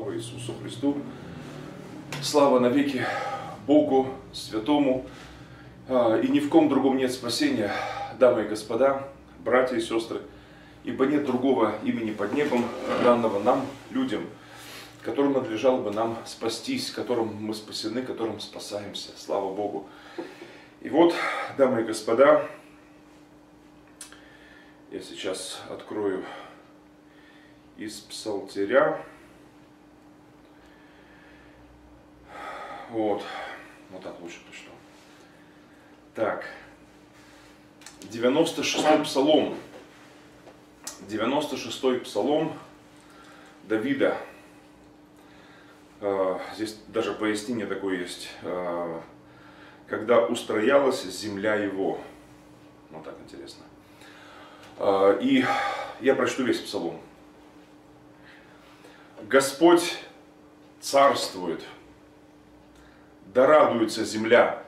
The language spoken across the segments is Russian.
Слава Иисусу Христу! Слава навеки Богу Святому! И ни в ком другом нет спасения, дамы и господа, братья и сестры, ибо нет другого имени под небом, данного нам, людям, которым надлежало бы нам спастись, которым мы спасены, которым спасаемся. Слава Богу! И вот, дамы и господа, я сейчас открою из Псалтиря. Вот так лучше точно. Так, 96-й псалом. 96-й псалом Давида. Здесь даже пояснение такое есть. Когда устроялась земля его. Вот так интересно. И я прочту весь псалом. Господь царствует, да радуется земля,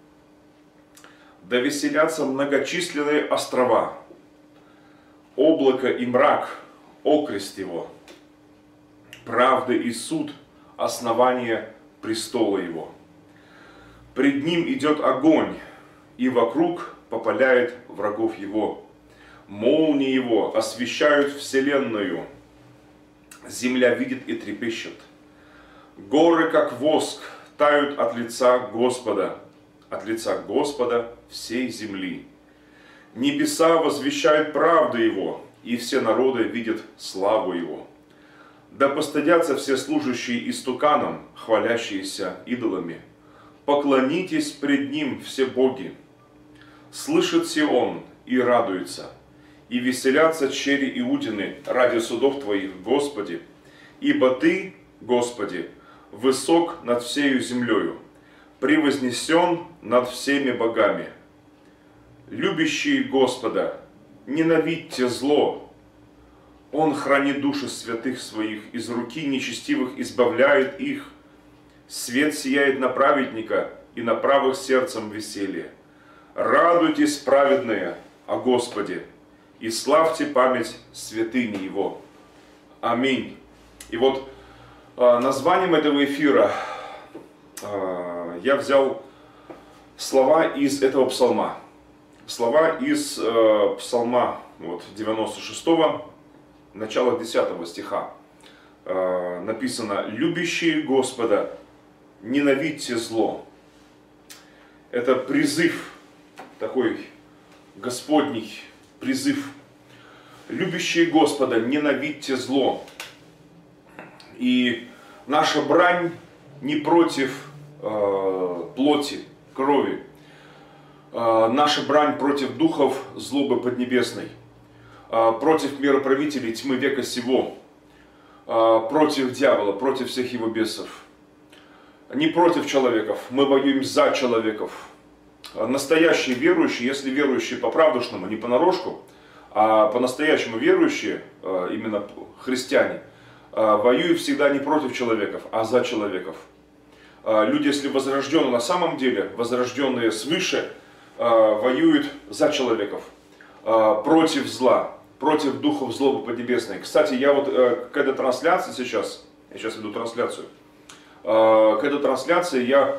да веселятся многочисленные острова, облако и мрак, окрест его, правда и суд, основание престола его. Пред ним идет огонь, и вокруг попаляет врагов его. Молнии его освещают вселенную. Земля видит и трепещет. Горы, как воск, тают от лица Господа всей земли. Небеса возвещают правду его, и все народы видят славу его. Да постыдятся все служащие истуканам, хвалящиеся идолами. Поклонитесь пред ним все боги. Слышит Сион и радуется, и веселятся чери Иудины ради судов Твоих, Господи, ибо Ты, Господи, высок над всею землею, превознесен над всеми богами. Любящие Господа, ненавидьте зло. Он хранит души святых своих, из руки нечестивых избавляет их. Свет сияет на праведника, и на правых сердцем веселье. Радуйтесь, праведные, о Господе, и славьте память святыни Его. Аминь. И вот названием этого эфира я взял слова из этого псалма. Слова из псалма 96-го, начало 10 стиха. Написано: «Любящие Господа, ненавидьте зло». Это призыв, такой Господний призыв. Любящие Господа, ненавидьте зло. И наша брань не против плоти, крови. Наша брань против духов злобы поднебесной. Против мироправителей тьмы века сего. Против дьявола, против всех его бесов. Не против человеков, мы воюем за человеков. Настоящие верующие, если верующие по-правдушному, не понарошку, а по-настоящему верующие, именно христиане, воюют всегда не против человеков, а за человеков. Люди, если возрожденные на самом деле, возрожденные свыше, воюют за человеков, против зла, против духов злобы поднебесной. Кстати, я вот к этой трансляции сейчас, я сейчас веду трансляцию, к этой трансляции я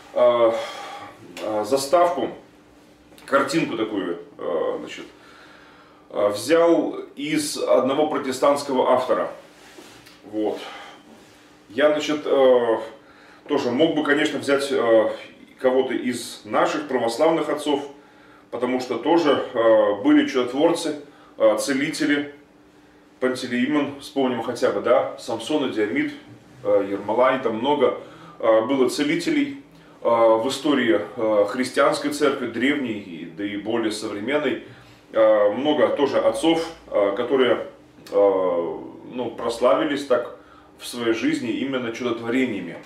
заставку, картинку такую, значит, взял из одного протестантского автора. Вот. Я, значит, тоже мог бы, конечно, взять кого-то из наших православных отцов, потому что тоже были чудотворцы, целители, Пантелеимон, вспомним хотя бы, да, Самсон и Диамид, Ермолай, там много было целителей в истории христианской церкви, древней, да и более современной. Много тоже отцов, которые прославились так в своей жизни именно чудотворениями.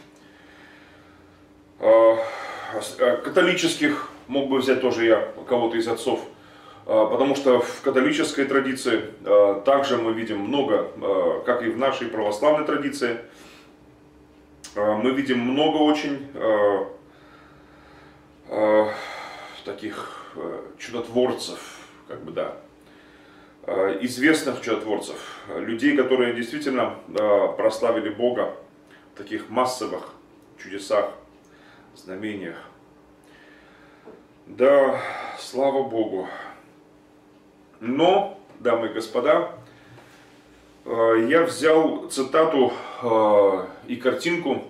Католических мог бы взять тоже я кого-то из отцов, потому что в католической традиции также мы видим много, как и в нашей православной традиции, мы видим много очень таких чудотворцев, как бы, да, известных чудотворцев, людей, которые действительно прославили Бога таких массовых чудесах, знамениях. Да, слава Богу. Но, дамы и господа, я взял цитату и картинку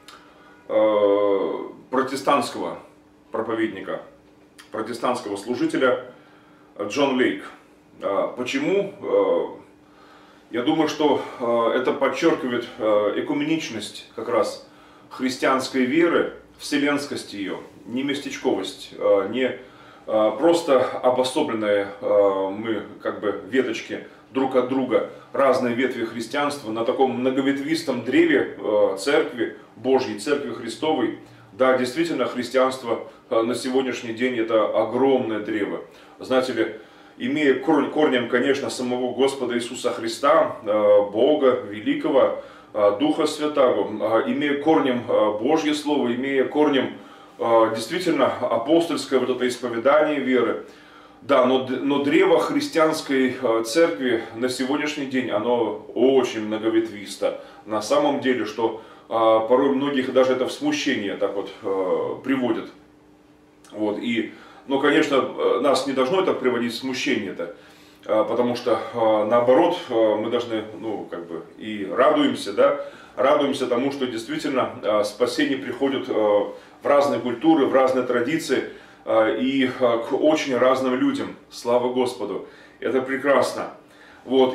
протестантского проповедника, протестантского служителя Джон Лейк. Почему? Я думаю, что это подчеркивает экуменичность как раз христианской веры, вселенскость ее, не местечковость, не просто обособленные мы как бы веточки друг от друга, разные ветви христианства на таком многоветвистом древе церкви Божьей, церкви Христовой. Да, действительно, христианство на сегодняшний день это огромное древо. Знаете ли, имея корнем, конечно, самого Господа Иисуса Христа, Бога Великого, Духа Святаго, имея корнем Божье Слово, имея корнем действительно апостольское вот это исповедание веры. Да, но древо христианской церкви на сегодняшний день, оно очень многоветвисто. На самом деле, что порой многих даже это в смущение так вот приводит. Вот, но, конечно, нас не должно это приводить в смущение-то, потому что, наоборот, мы должны, и радуемся, да, радуемся тому, что действительно спасение приходит в разные культуры, в разные традиции и к очень разным людям. Слава Господу! Это прекрасно. Вот,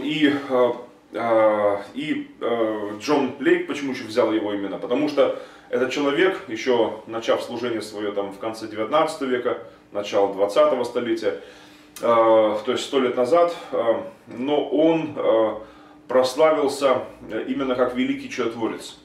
Джон Лейк, почему еще взял его именно? Потому что этот человек, еще начав служение свое там в конце 19 века, начало 20-го столетия, то есть 100 лет назад, но он прославился именно как великий чудотворец.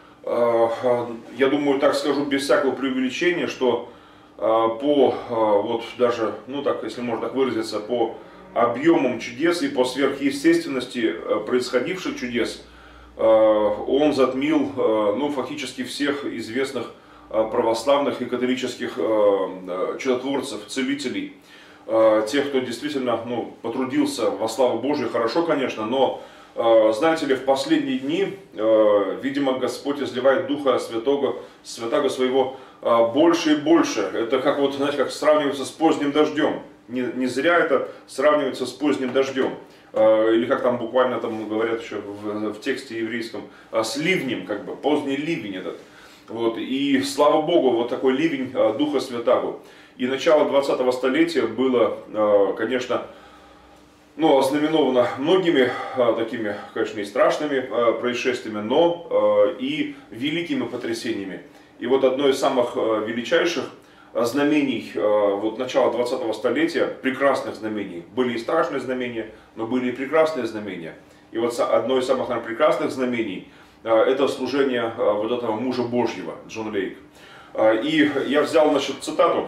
Я думаю, так скажу без всякого преувеличения, что вот даже, если можно так выразиться, по объемам чудес и по сверхъестественности происходивших чудес, он затмил фактически всех известных православных и католических чудотворцев, целителей, тех, кто действительно потрудился во славу Божию, хорошо, конечно, но знаете ли, в последние дни, видимо, Господь изливает Духа Святого Своего больше и больше. Это как вот, знаете, как сравнивается с поздним дождем. Не зря это сравнивается с поздним дождем. Или как там буквально там говорят еще в тексте еврейском, с ливнем, как бы, поздний ливень этот. Вот. И слава Богу, вот такой ливень Духа Святаго. И начало 20-го столетия было, конечно, ознаменовано многими такими, конечно, и страшными происшествиями, но и великими потрясениями. И вот одно из самых величайших знамений вот начала 20-го столетия, прекрасных знамений, были и страшные знамения, но были и прекрасные знамения. И вот одно из самых, наверное, прекрасных знамений это служение вот этого мужа Божьего, Джон Лейк. И я взял, цитату.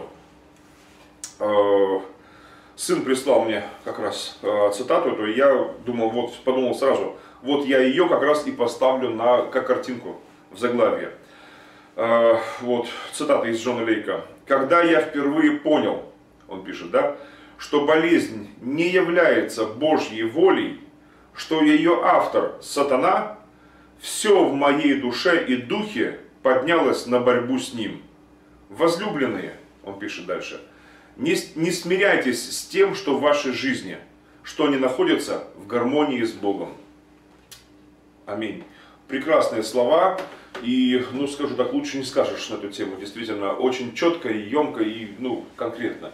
Сын прислал мне как раз цитату эту, и я подумал сразу, вот я ее как раз и поставлю как картинку в заглавие. Вот цитата из Джона Лейка. «Когда я впервые понял, он пишет, да, что болезнь не является Божьей волей, что ее автор сатана, все в моей душе и духе поднялось на борьбу с ним. Возлюбленные, он пишет дальше, не смиряйтесь с тем, что в вашей жизни, что не находится в гармонии с Богом». Аминь. Прекрасные слова, и, скажу так, лучше не скажешь на эту тему, действительно, очень четко и емко, и, конкретно.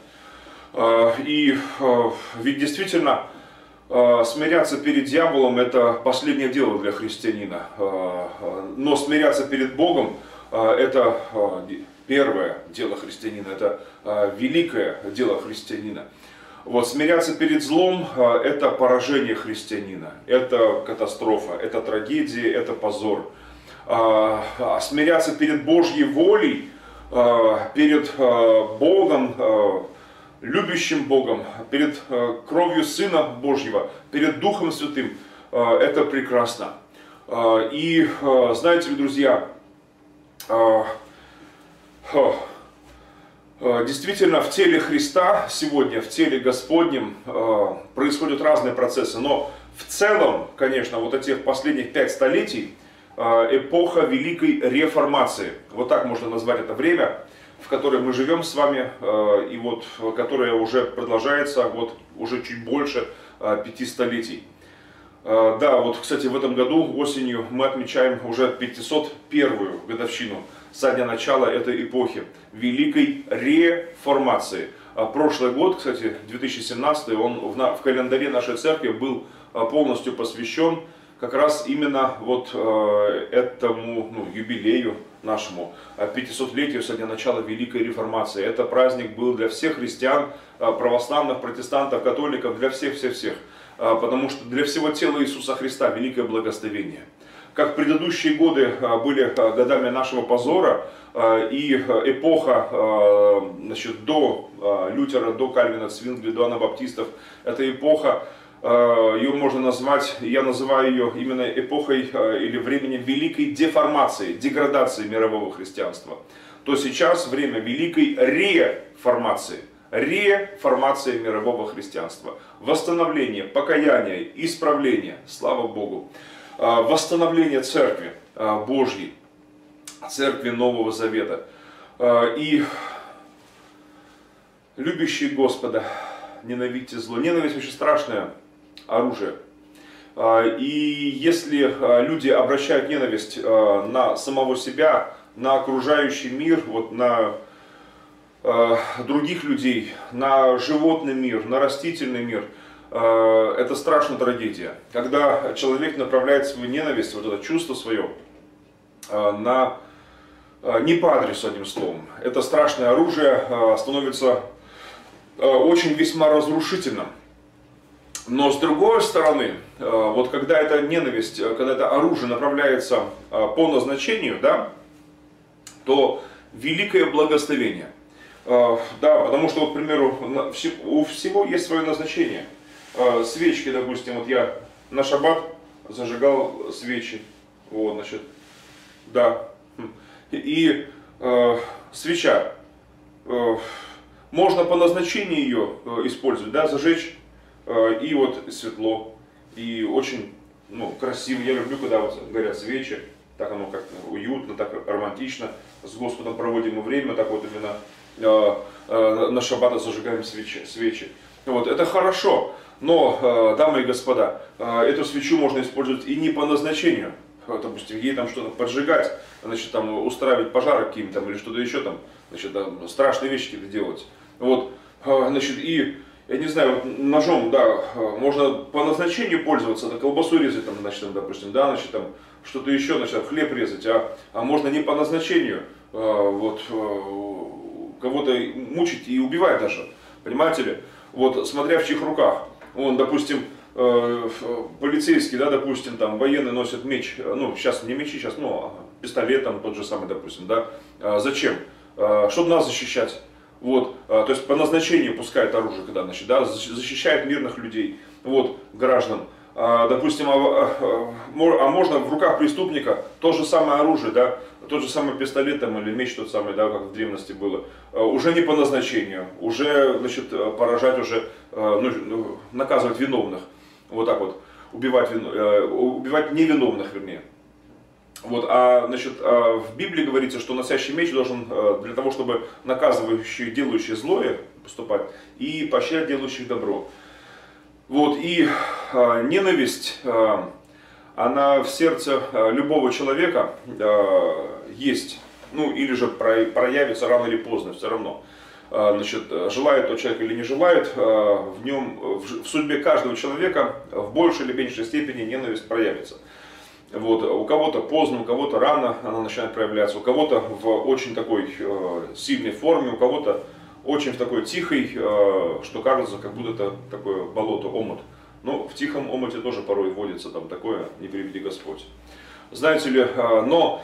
Ведь действительно, смиряться перед дьяволом это последнее дело для христианина, но смиряться перед Богом это первое дело христианина, это великое дело христианина. Вот, смиряться перед злом это поражение христианина, это катастрофа, это трагедия, это позор. Смиряться перед Божьей волей, перед Богом, любящим Богом, перед кровью Сына Божьего, перед Духом Святым, это прекрасно. И знаете ли, друзья, действительно в теле Христа сегодня, в теле Господнем происходят разные процессы, но в целом, конечно, вот этих последних 5 столетий эпоха Великой Реформации. Вот так можно назвать это время, в которое мы живем с вами, и вот, которое уже продолжается вот, уже чуть больше 5 столетий. Да, вот, кстати, в этом году осенью мы отмечаем уже 501-ю годовщину со дня начала этой эпохи, Великой Реформации. Прошлый год, кстати, 2017, он в календаре нашей церкви был полностью посвящен как раз именно вот этому юбилею нашему, 500-летию со дня начала Великой Реформации. Это праздник был для всех христиан, православных, протестантов, католиков, для всех-всех-всех. Потому что для всего тела Иисуса Христа великое благословение. Как предыдущие годы были годами нашего позора, и эпоха, значит, до Лютера, до Кальвина, Цвингли, до анабаптистов, эта эпоха, ее можно назвать, я называю ее именно эпохой или временем великой деформации, деградации мирового христианства, то сейчас время великой реформации. Реформация мирового христианства, восстановление, покаяние, исправление, слава Богу, восстановление Церкви Божьей, Церкви Нового Завета. И любящие Господа, ненавидьте зло. Ненависть очень страшное оружие. И если люди обращают ненависть на самого себя, на окружающий мир, вот на других людей, на животный мир, на растительный мир, это страшная трагедия. Когда человек направляет свою ненависть, вот это чувство свое, не по адресу, одним словом, это страшное оружие становится очень весьма разрушительным. Но с другой стороны, вот когда эта ненависть, когда это оружие направляется по назначению, да, то великое благословение. Да, потому что, вот, к примеру, у всего есть свое назначение. Свечки, допустим, вот я на шаббат зажигал свечи, вот, значит, да, и свеча, можно по назначению ее использовать, да, зажечь, и вот светло, и очень, красиво, я люблю, когда вот горят свечи, так оно как-то уютно, так романтично, с Господом проводим мы время, так вот именно на шаббат зажигаем свечи. Вот, это хорошо, но, дамы и господа, эту свечу можно использовать и не по назначению. Допустим, ей там что-то поджигать, значит, там устраивать пожары какие-то или что-то еще там, значит, там, страшные вещи какие-то делать. Вот, значит, и, я не знаю, вот ножом, да, можно по назначению пользоваться, да, колбасу резать, там, значит, там, допустим, да, значит, там, что-то еще, значит, хлеб резать, а можно не по назначению, вот, кого-то мучить и убивать даже, понимаете ли? Вот, смотря в чьих руках. Он, допустим, полицейский, да, допустим, там, военный носит меч, сейчас не мечи, сейчас, пистолет, там, тот же самый, допустим, да, зачем? Чтобы нас защищать, вот, то есть по назначению пускает оружие, когда, значит, да, защищает мирных людей, вот, граждан. Допустим, можно в руках преступника то же самое оружие, да, тот же самый пистолет там, или меч тот самый, да, как в древности было, уже не по назначению, уже, значит, поражать, уже наказывать виновных, вот так вот, убивать невиновных, вернее. Вот, значит, в Библии говорится, что носящий меч должен для того, чтобы наказывающий, делающий злое поступать, и поощрять делающих добро. Вот, и ненависть, она в сердце любого человека есть, или же проявится рано или поздно, все равно. Значит, желает тот человек или не желает, в судьбе каждого человека в большей или меньшей степени ненависть проявится. Вот, у кого-то поздно, у кого-то рано она начинает проявляться, у кого-то в очень такой сильной форме, у кого-то очень в такой тихой, что кажется, как будто это такое болото, омут. Но в тихом омуте тоже порой водится там такое, не приведи Господь. Знаете ли, но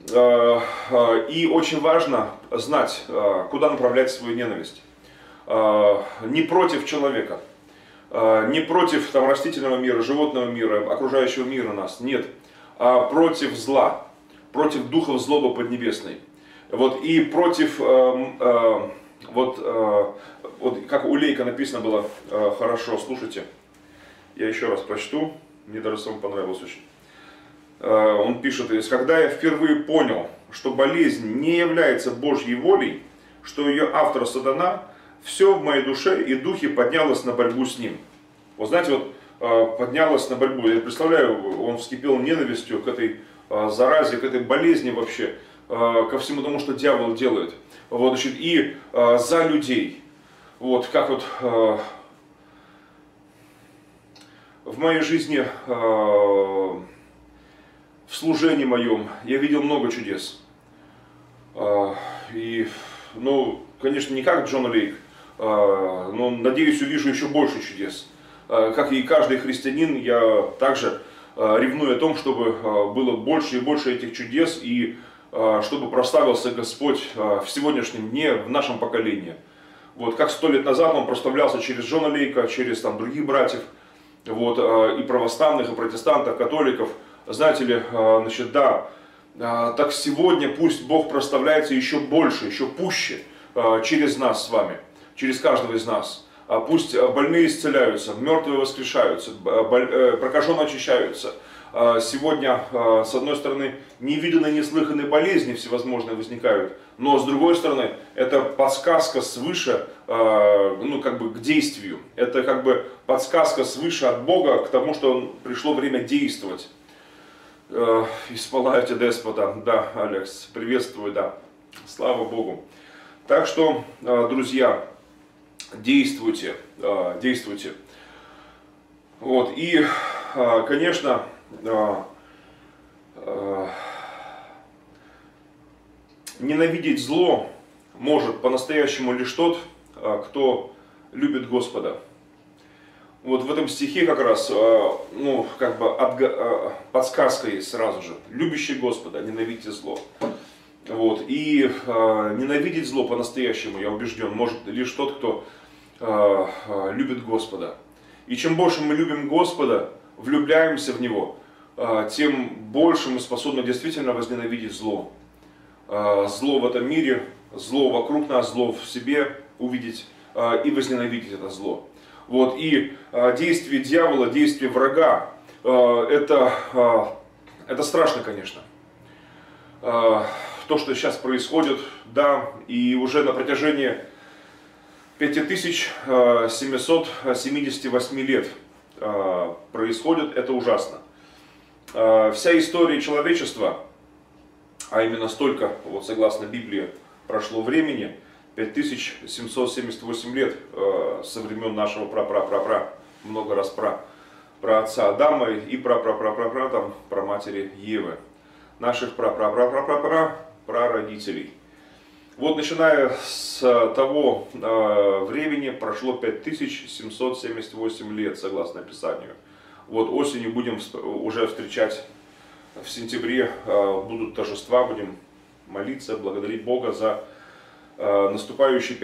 и очень важно знать, куда направлять свою ненависть. Не против человека, не против там, растительного мира, животного мира, окружающего мира нас, нет, а против зла, против духов злобы поднебесной. Вот, и против... Вот как у Лейка написано было, хорошо, слушайте, я еще раз прочту, мне даже самому понравилось очень. он пишет, когда я впервые понял, что болезнь не является Божьей волей, что ее автор сатана, все в моей душе и духе поднялось на борьбу с ним. Вот знаете, вот поднялось на борьбу. Я представляю, он вскипел ненавистью к этой заразе, к этой болезни вообще, ко всему тому, что дьявол делает. Вот, значит, и за людей. Вот, как вот в моей жизни, в служении моем, я видел много чудес. И, ну, конечно, не как Джон Лейк, но, надеюсь, увижу еще больше чудес. Как и каждый христианин, я также ревную о том, чтобы было больше и больше этих чудес, и чтобы прославился Господь в сегодняшнем дне, в нашем поколении. Вот, как 100 лет назад он прославлялся через Джона Лейка, через там, других братьев, вот, и православных, и протестантов, католиков. Знаете ли, значит, да, так сегодня пусть Бог прославляется еще больше, еще пуще через нас с вами, через каждого из нас. Пусть больные исцеляются, мертвые воскрешаются, прокаженные очищаются. Сегодня, с одной стороны, невиданные, неслыханные болезни всевозможные возникают, но с другой стороны, это подсказка свыше, ну, как бы к действию. Это как бы подсказка свыше от Бога к тому, что пришло время действовать. Исполняйте, деспота. Да, Алекс, приветствую, да. Слава Богу. Так что, друзья, действуйте, действуйте. Вот, и, конечно, ненавидеть зло может по-настоящему лишь тот, кто любит Господа. Вот в этом стихе как раз, ну, как бы подсказка есть сразу же. Любящий Господа, ненавидьте зло. Вот. И ненавидеть зло по-настоящему, я убежден, может лишь тот, кто любит Господа. И чем больше мы любим Господа, влюбляемся в Него, тем больше мы способны действительно возненавидеть зло. Зло в этом мире, зло вокруг нас, зло в себе увидеть и возненавидеть это зло. Вот. И действие дьявола, действие врага, это страшно, конечно. То, что сейчас происходит, да, и уже на протяжении 5778 лет происходит, это ужасно. Вся история человечества, а именно столько, вот согласно Библии, прошло времени, 5778 лет со времен нашего много раз про отца Адама и там, про матери Евы, наших прародителей. Вот начиная с того времени прошло 5778 лет, согласно Писанию. Вот осенью будем уже встречать, в сентябре будут торжества, будем молиться, благодарить Бога за наступающий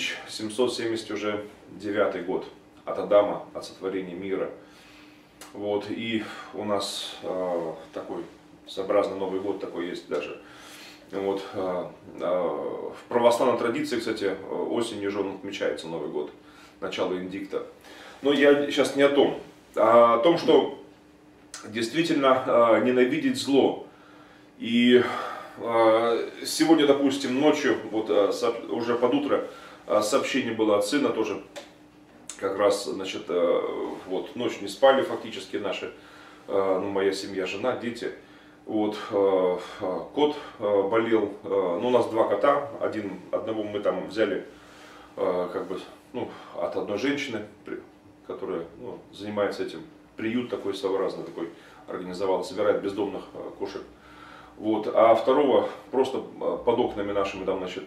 5779 год от Адама, от сотворения мира. Вот, и у нас такой сообразно Новый год такой есть даже. Вот, в православной традиции, кстати, осенью же он отмечается Новый год, начало индикта. Но я сейчас не о том, а о том, что действительно ненавидеть зло. И сегодня, допустим, ночью, вот уже под утро, сообщение было от сына тоже, как раз, значит, вот ночь не спали фактически наши, ну, моя семья, жена, дети. Вот, кот болел, ну, у нас два кота, одного мы там взяли, как бы, ну, от одной женщины, которая, ну, занимается этим, приют такой своеобразный, такой организовал, собирает бездомных кошек. Вот, а второго просто под окнами нашими там, значит,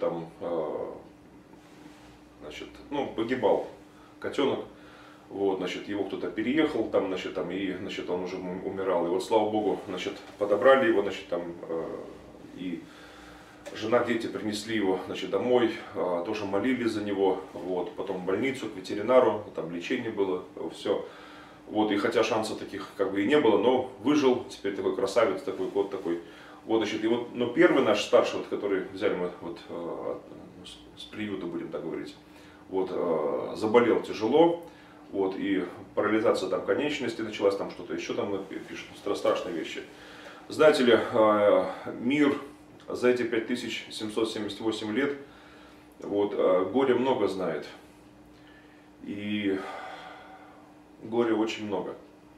ну, погибал котенок. Вот, значит, его кто-то переехал, там, значит, и, значит, он уже умирал. И вот, слава Богу, значит, подобрали его, значит, и жена, дети принесли его, значит, домой, тоже молились за него, вот, потом в больницу, к ветеринару, там лечение было, все. Вот, и хотя шансов таких как бы и не было, но выжил, теперь такой красавец, такой кот такой. Вот, значит, и вот, но первый наш старший, вот, который взяли мы вот, с приюта, будем так говорить, вот, заболел тяжело. Вот, и парализация там конечности началась, там что-то еще там пишут, страшные вещи. Знаете ли, мир за эти 5778 лет вот, горя много знает. И горя очень много.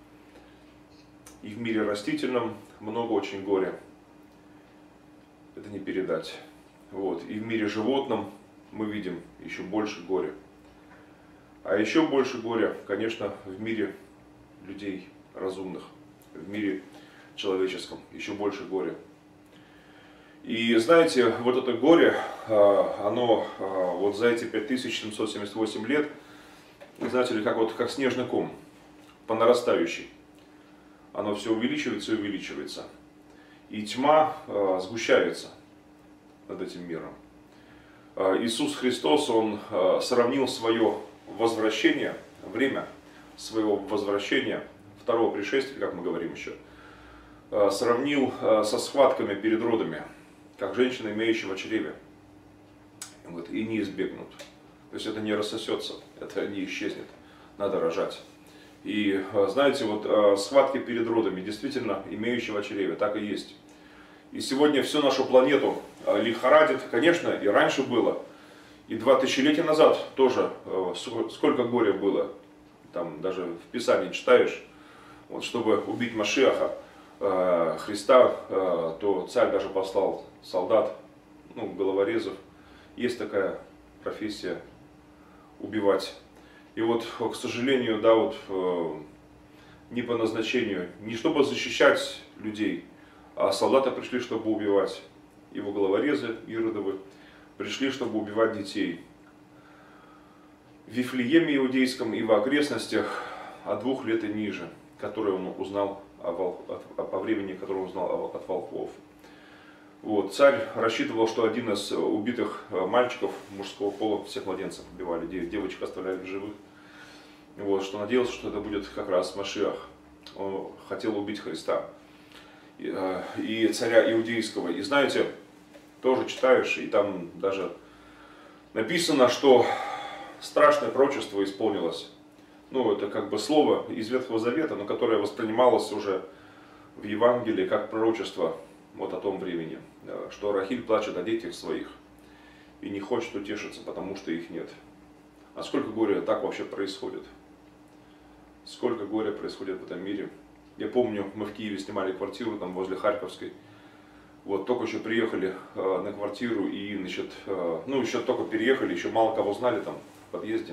И в мире растительном много очень горя. Это не передать. Вот. И в мире животном мы видим еще больше горя. А еще больше горя, конечно, в мире людей разумных, в мире человеческом, еще больше горя. И знаете, вот это горе, оно вот за эти 5778 лет, знаете ли, как снежный ком, по нарастающей. Оно все увеличивается и увеличивается. И тьма сгущается над этим миром. Иисус Христос, Он сравнил свое возвращение, время своего возвращения, второго пришествия, как мы говорим еще, сравнил со схватками перед родами, как женщина, имеющая в чреве. Вот, и не избегнут. То есть это не рассосется, это не исчезнет. Надо рожать. И знаете, вот схватки перед родами, действительно, имеющего чреве, так и есть. И сегодня всю нашу планету лихорадит, конечно, и раньше было, и 2000 назад тоже сколько горя было. Там даже в Писании читаешь, вот, чтобы убить Машиаха, Христа, то царь даже послал солдат, ну, головорезов. Есть такая профессия — убивать. И вот, к сожалению, да, вот не по назначению, не чтобы защищать людей, а солдаты пришли, чтобы убивать. Его головорезы иродовы пришли, чтобы убивать детей. В Вифлееме иудейском и в окрестностях от 2 лет и ниже, которые он узнал по времени, которое он узнал от волхвов. Вот. Царь рассчитывал, что один из убитых мальчиков мужского пола, всех младенцев убивали, девочек оставляли в живых. Вот, что надеялся, что это будет как раз Машиах. Он хотел убить Христа и царя иудейского. И знаете, тоже читаешь, и там даже написано, что страшное пророчество исполнилось. Ну, это как бы слово из Ветхого Завета, но которое воспринималось уже в Евангелии как пророчество вот о том времени, что Рахиль плачет о детях своих и не хочет утешиться, потому что их нет. А сколько горя так вообще происходит? Сколько горя происходит в этом мире? Я помню, мы в Киеве снимали квартиру там возле Харьковской. Вот, только еще приехали на квартиру и, значит, ну, еще только переехали, еще мало кого знали там в подъезде.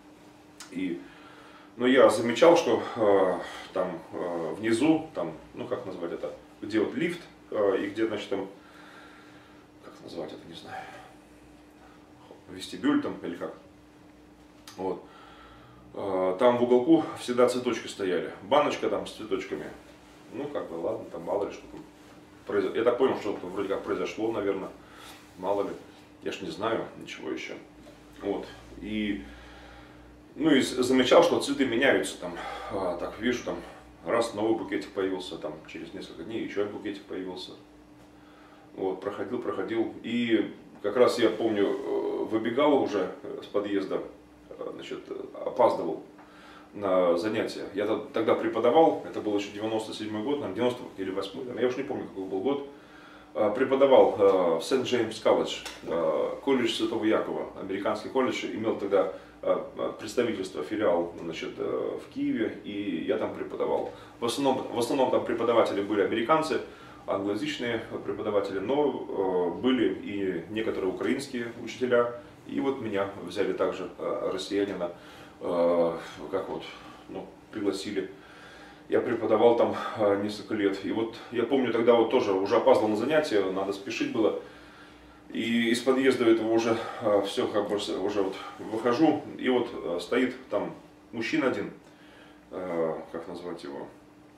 Но я замечал, что там внизу, там, ну, как назвать это, где вот лифт, и где, значит, там, как назвать это, не знаю, вестибюль там или как. Вот. Там в уголку всегда цветочки стояли. Баночка там с цветочками. Ну, как бы, ладно, там мало ли что там произошло. Я так понял, что это вроде как произошло, наверное. Мало ли. Я ж не знаю ничего еще. Вот. Ну и замечал, что цветы меняются там. Так вижу, там раз новый букетик появился, там через несколько дней еще один букетик появился. Вот, проходил. И как раз я помню, выбегал уже с подъезда, значит, опаздывал на занятия. Я тогда преподавал, это был еще 97-й год, 90 или 8-й, я уж не помню, какой был год. Преподавал в Сент-Джеймс колледж, колледж Святого Якова, американский колледж, имел тогда представительство, филиал, значит, в Киеве, и я там преподавал. В основном там преподаватели были американцы, англоязычные преподаватели, но были и некоторые украинские учителя, и вот меня взяли также россиянина, как вот, ну, пригласили. Я преподавал там несколько лет, и вот я помню тогда вот тоже уже опаздывал на занятия, надо спешить было. И из подъезда этого уже все, как бы уже вот выхожу, и вот стоит там мужчина один, как назвать его,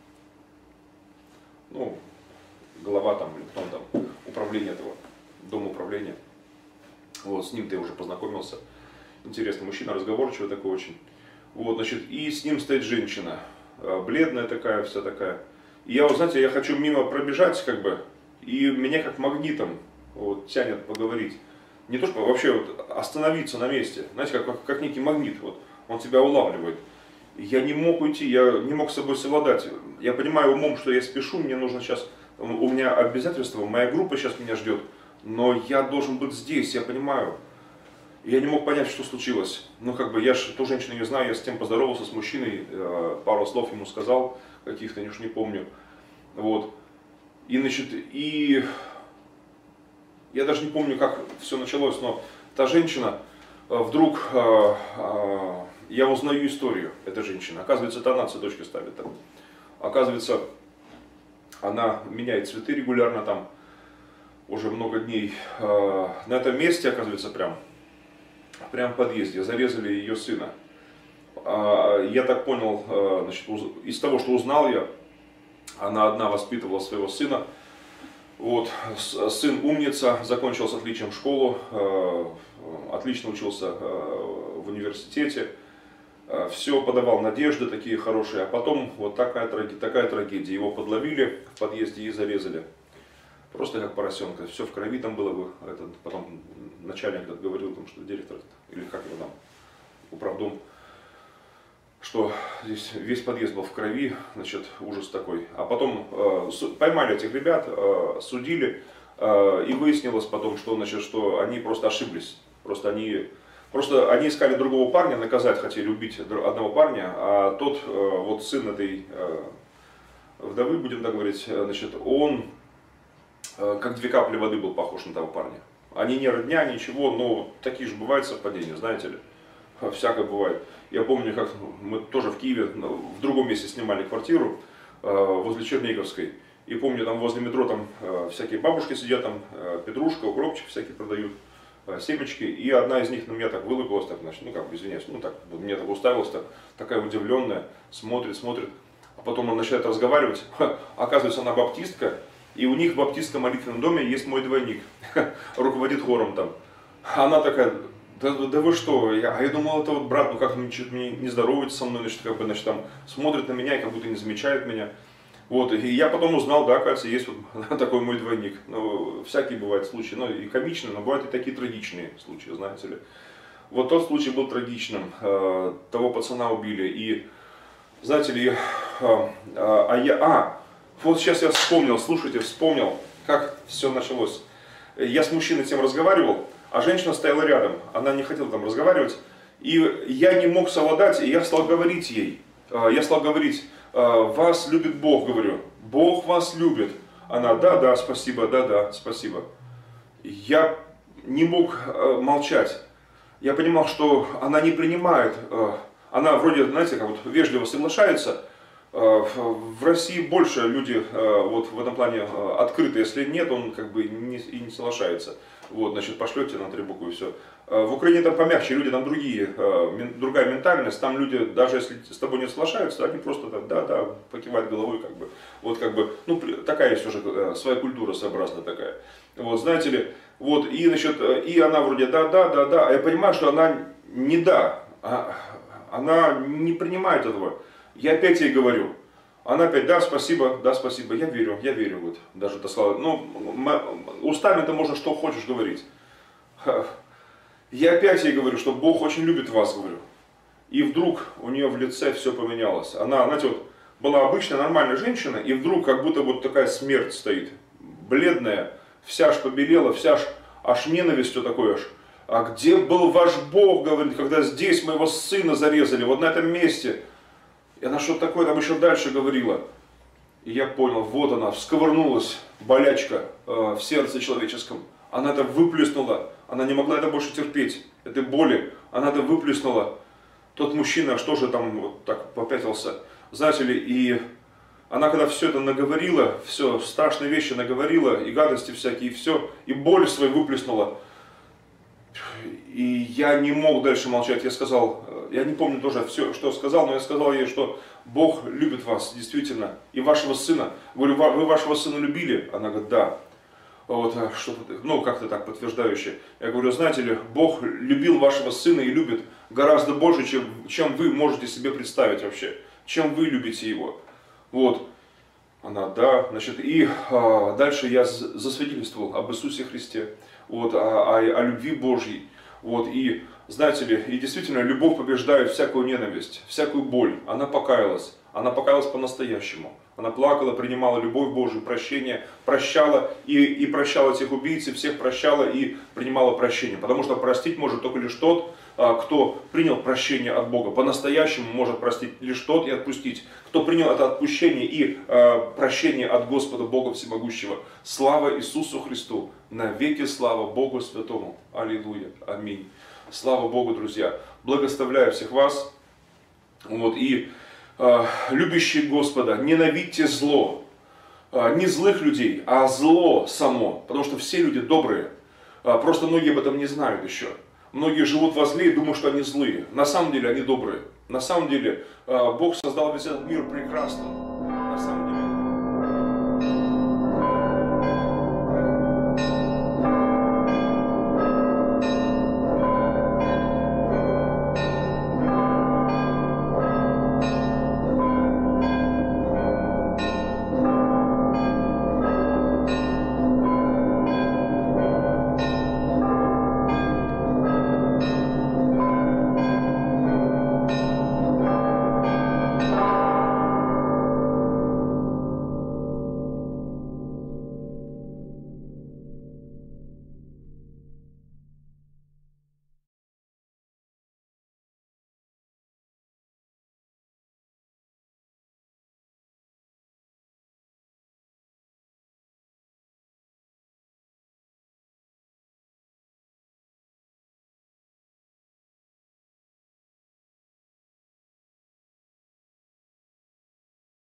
ну, глава там, или кто он там, управления этого, дома управления. Вот, с ним ты уже познакомился. Интересный мужчина, разговорчивый такой очень. Вот, значит, и с ним стоит женщина, бледная такая, вся такая. И я, вот, знаете, я хочу мимо пробежать, как бы, и меня как магнитом вот, тянет поговорить. Не то, что вообще вот остановиться на месте, знаете, как некий магнит, вот, он тебя улавливает. Я не мог уйти, я не мог с собой совладать. Я понимаю умом, что я спешу, мне нужно сейчас у меня обязательства, моя группа сейчас меня ждет, но я должен быть здесь, я понимаю. Я не мог понять, что случилось. Ну, как бы, я же ту женщину не знаю, я с тем поздоровался, с мужчиной, пару слов ему сказал, каких-то, уж не помню. Вот. И, значит, и я даже не помню, как все началось, но та женщина, вдруг, я узнаю историю этой женщины. Оказывается, это она цветочки ставит там. Оказывается, она меняет цветы регулярно там, уже много дней. На этом месте, оказывается, прям в подъезде зарезали ее сына. Я так понял, значит, из того, что узнал я, она одна воспитывала своего сына. Вот, сын умница, закончил с отличием школу, отлично учился в университете, все подавал надежды такие хорошие, а потом вот такая трагедия. Его подловили в подъезде и зарезали. Просто как поросенка, все в крови там было. Потом начальник говорил, что директор, или как его там, управдом, что здесь весь подъезд был в крови, значит, ужас такой. А потом поймали этих ребят, судили, и выяснилось потом, что, значит, что они просто ошиблись. Просто они искали другого парня, наказать хотели, убить одного парня, а тот, вот сын этой вдовы, будем так говорить, значит, он как 2 капли воды был похож на того парня. Они не родня, ничего, но такие же бывают совпадения, знаете ли. Всякое бывает. Я помню, как мы тоже в Киеве, в другом месте снимали квартиру, возле Черниговской. И помню, там возле метро там всякие бабушки сидят, там петрушка, укропчик всякие продают, семечки. И одна из них на меня так вылупилась, так, значит, ну как бы, извиняюсь, ну так, вот мне так уставилась, так, такая удивленная, смотрит. А потом она начинает разговаривать. Оказывается, она баптистка. И у них в баптистском молитвенном доме есть мой двойник, руководит хором там. Она такая, да вы что, я думал, это вот брат, ну как-то не здоровается со мной, значит, как бы, значит, там смотрит на меня и как будто не замечает меня. Вот, и я потом узнал, да, кажется, есть вот такой мой двойник. Ну, всякие бывают случаи, ну и комичные, но бывают и такие трагичные случаи, знаете ли. Вот тот случай был трагичным, того пацана убили, и, знаете ли, вот сейчас я вспомнил, слушайте, вспомнил, как все началось. Я с мужчиной тем разговаривал, а женщина стояла рядом, она не хотела там разговаривать, и я не мог совладать, и я стал говорить ей, вас любит Бог, говорю, Бог вас любит. Она, да, спасибо, да, спасибо. Я не мог молчать, я понимал, что она не принимает, она вроде, знаете, как вот вежливо соглашается. В России больше люди вот в этом плане открыты, если нет, он как бы и не соглашается. Вот, значит, пошлете на 3 буквы и все. В Украине там помягче, люди там другая ментальность, там люди, даже если с тобой не соглашаются, они просто так, да, покивают головой, как бы, вот как бы, ну, такая есть уже своя культура своеобразная такая. Вот, знаете ли, вот, и, значит, и она вроде да, а я понимаю, что она не да, она не принимает этого. Я опять ей говорю, она опять, да, спасибо, я верю, вот, даже до слова, ну, устами-то можно что хочешь говорить. Я опять ей говорю, что Бог очень любит вас, говорю. И вдруг у нее в лице все поменялось. Она, знаете, вот, была обычная нормальная женщина, и вдруг как будто вот такая смерть стоит, бледная, вся аж побелела, вся аж ненавистью такой аж. А где был ваш Бог, говорит, когда здесь моего сына зарезали, вот на этом месте. И она что-то такое там еще дальше говорила. И я понял, вот она, всковырнулась болячка в сердце человеческом. Она это выплеснула. Она не могла это больше терпеть, этой боли. Она это выплеснула. Тот мужчина, что же там вот так попятился. Знаете ли, и она когда все это наговорила, все, страшные вещи наговорила, и гадости всякие, и все, и боль свою выплеснула. И я не мог дальше молчать, я сказал, я не помню тоже все, что сказал, но я сказал ей, что Бог любит вас, действительно, и вашего сына. Говорю, вы вашего сына любили? Она говорит, да. Вот, что-то, ну, как-то так подтверждающе. Я говорю, знаете ли, Бог любил вашего сына и любит гораздо больше, чем вы можете себе представить вообще, чем вы любите его. Вот. Она, да, значит, и дальше я засвидетельствовал об Иисусе Христе, вот, о любви Божьей. Вот, и, знаете ли, и действительно, любовь побеждает всякую ненависть, всякую боль. Она покаялась по-настоящему. Она плакала, принимала любовь Божию, прощение, прощала и прощала тех убийц, и всех прощала и принимала прощение. Потому что простить может только лишь тот, кто принял прощение от Бога. По-настоящему может простить лишь тот и отпустить, кто принял это отпущение и прощение от Господа Бога Всемогущего. Слава Иисусу Христу! Навеки слава Богу Святому! Аллилуйя! Аминь! Слава Богу, друзья! Благословляю всех вас! Любящие Господа, ненавидьте зло. Не злых людей, а зло само. Потому что все люди добрые. Просто многие об этом не знают еще. Многие живут во зле и думают, что они злые. На самом деле они добрые. На самом деле Бог создал весь этот мир прекрасным. На самом деле